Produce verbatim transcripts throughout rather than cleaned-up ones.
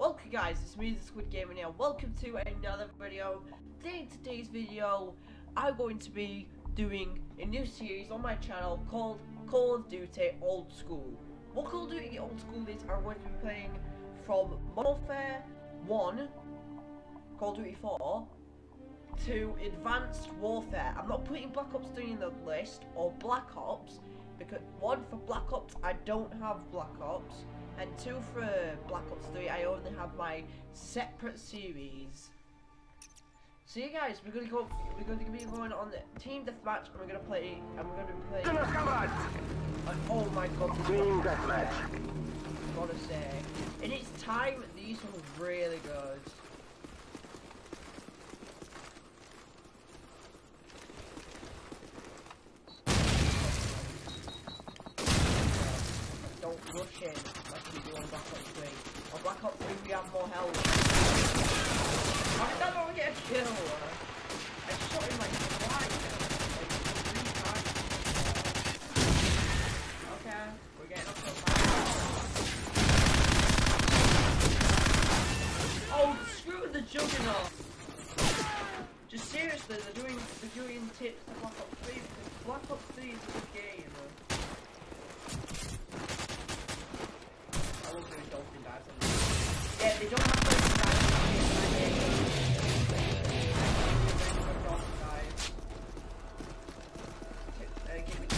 Welcome guys, it's me, the Squid Gamer here. Welcome to another video. Today, in today's video, I'm going to be doing a new series on my channel called Call of Duty Old School. What Call of Duty Old School is, I'm going to be playing from Modern Warfare one, Call of Duty four, to Advanced Warfare. I'm not putting Black Ops three in the list, or Black Ops, because one, for Black Ops, I don't have Black Ops. And two, for Black Ops three, I only have my separate series. So yeah, guys, we're gonna go. We're gonna be going on the team deathmatch, and we're gonna play. And we're gonna be playing. And, oh my god, Team deathmatch. Gotta say, in its time, these were really good. Don't rush in like we do on Black Ops three. On Black Ops three we have more health. How did that not get a kill? I shot him like twice. Like three times. Okay, we're getting up to a Oh, screw the Juggernaut! Just seriously, they're doing they're doing tips to Black Ops three because Black Ops three is a good game. Yeah, they don't have dolphin dives. Dolphin dives. Uh, give me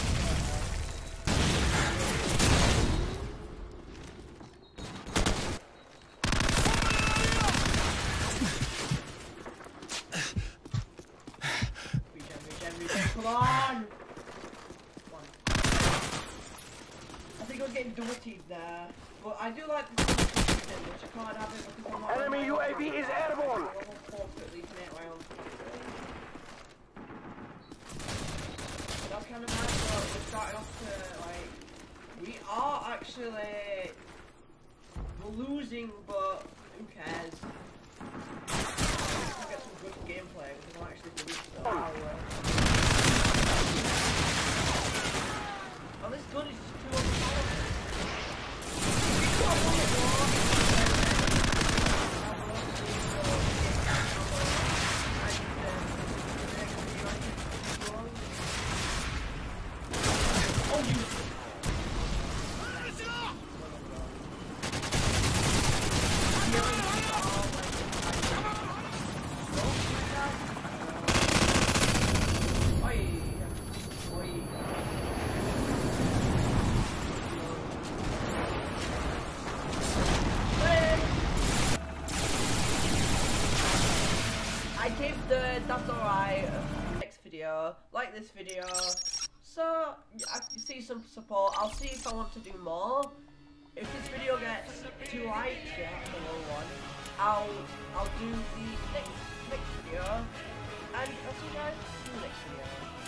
regen, regen, regen, come on! Come on. I think I was getting dirty there, but I do like the which I can't have it because I'm not Enemy U A V is airborne! That's kind of nice, so we're starting off to, like, we are actually, we're losing, but who cares? We'll get some good gameplay, because I'm actually doing so well. Oh, this gun is just too overpowered. I gave the that's alright next video, like this video, so I see some support. I'll see if I want to do more. If this video gets two likes, yeah, that's a low one, I'll I'll do the next next video, and I'll see you guys in the next video.